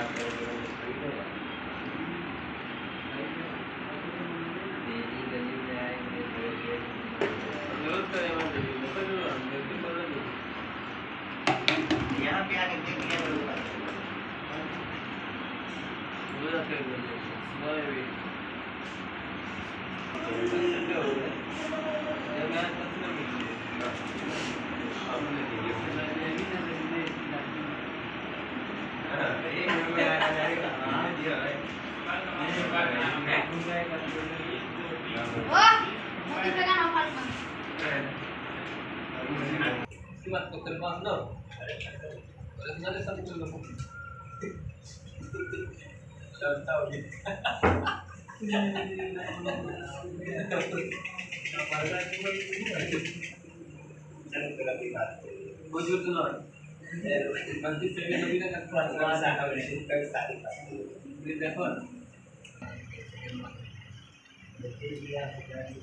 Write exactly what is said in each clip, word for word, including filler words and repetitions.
यहाँ पे आके देख लिया करो। Simat dokter pas no. Sebenarnya satu dulu. Tahu tahu gitu. Apa lagi cuma ini? Saya sudah bilang. Bujur tuh loh. Nanti saya lebih dekat kelas kalau ini kita bisa di telepon. Jadi dia sudah di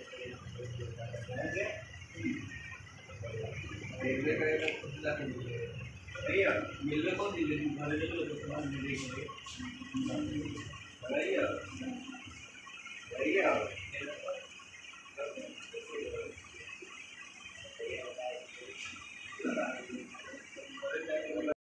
iya, मिलने को दिले वाले जो तो सामान मिलेंगे। बढ़िया बढ़िया